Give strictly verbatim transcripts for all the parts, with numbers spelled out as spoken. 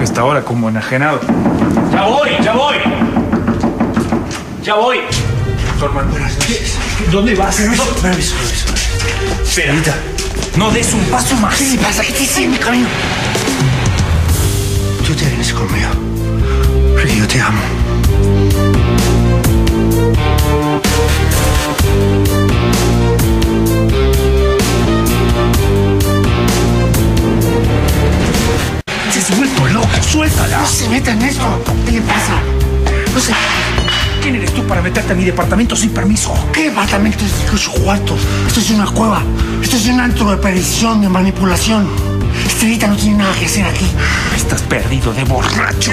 a esta hora como enajenado. ¡Ya voy! ¡Ya voy! ¡Ya voy! Norman, ¿dónde vas? Permiso, permiso, permiso. Espera, no des un paso más. ¿Qué pasa? ¿Qué te dice en mi camino? Tú te vienes conmigo, porque yo te amo. Se has vuelto loco, suéltala. No se meta en esto. ¿Qué le pasa? No sé. ¿Quién eres tú para meterte a mi departamento sin permiso? ¿Qué departamento es de ocho cuartos? Esto es una cueva. Esto es un antro de perdición, de manipulación. Estrellita no tiene nada que hacer aquí. Estás perdido de borracho.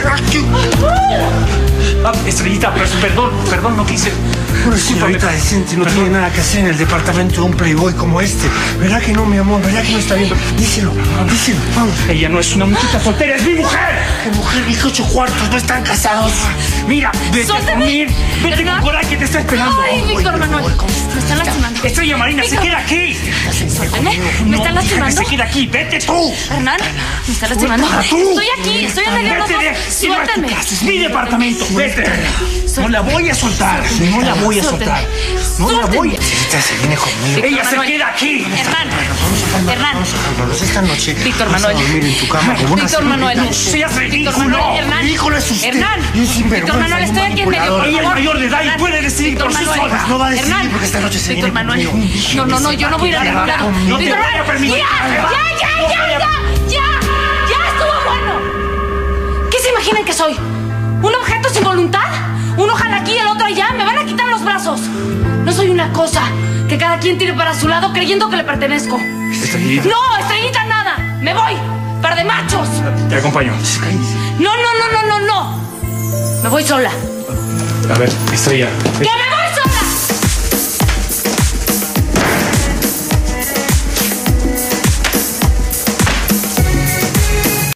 Ah, Estrellita, perdón, perdón, no quise. Una señorita decente no tiene nada que hacer en el departamento de un playboy como este. ¿Verdad que no, mi amor? ¿Verdad que no está viendo? Díselo, díselo, vamos. Ella no es una muchacha soltera, es mi mujer. ¿Qué mujer? Dije ocho cuartos, no están casados. Mira, vete a dormir. Vete con Coral que te está esperando. Ay, Víctor Manuel, me están lastimando. Estrella Marina, se queda aquí. Suéltame, me están lastimando. Se queda aquí, vete tú. Hernán, me está lastimando. Estoy aquí, estoy arreglando cosas. Suéltame. Es mi departamento, vete. No la voy a soltar, no la voy a soltar. No la voy a... Esta se viene conmigo. Ella se queda aquí. Hernán, Hernán. Vamos esta noche. Víctor vas Manuel. a dormir en tu cama. Víctor Manuel. No seas Víctor ridículo. Manuel, Hernán. Ridículo es usted. Hernán. Y un sinvergüenza, Víctor Manuel, y un estoy aquí en medio, por manipulador. Ella es favor. mayor de edad y Hernán. puede decidir Víctor por sí Manuel. sola. No va a decidir Hernán. porque esta noche se Víctor viene Manuel. conmigo. No, no, no, yo no voy a ir a ningún lado. No te Víctor voy a Manuel, permitir. Ya, ya, ya, ya, ya. Ya estuvo bueno. ¿Qué se imaginan que soy? ¿Un objeto sin voluntad? Uno jala aquí y el otro allá. Me van a quitar los brazos. No soy una cosa que cada quien tire para su lado creyendo que le pertenezco. Estrellita. No, Estrellita, nada. Me voy. Par de machos. Te acompaño. No, no, no, no, no, no. Me voy sola. A ver, Estrella. ¡Que me voy!